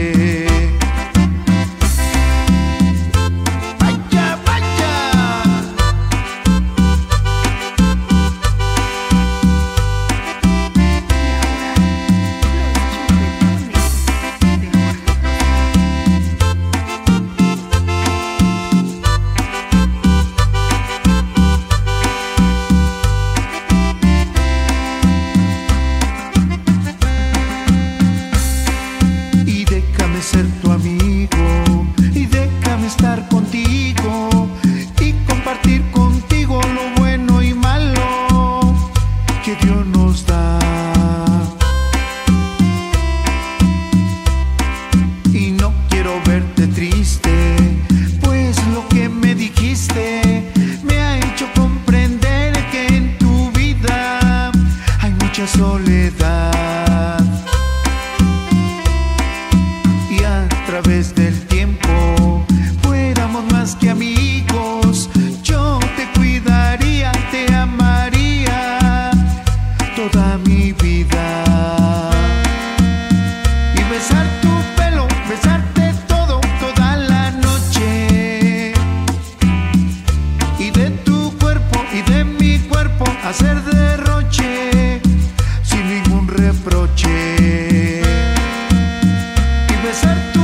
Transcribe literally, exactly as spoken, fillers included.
Vaya, vaya. Ser tu amigo y déjame estar contigo y compartir contigo lo bueno y malo que Dios nos da. Y no quiero verte triste, pues lo que me dijiste me ha hecho comprender que en tu vida hay mucha soledad. A través del tiempo fuéramos más que amigos, yo te cuidaría, te amaría toda mi vida. Y besar tu pelo, besarte todo, toda la noche. Y de tu cuerpo y de mi cuerpo hacer derroche sin ningún reproche. Y besar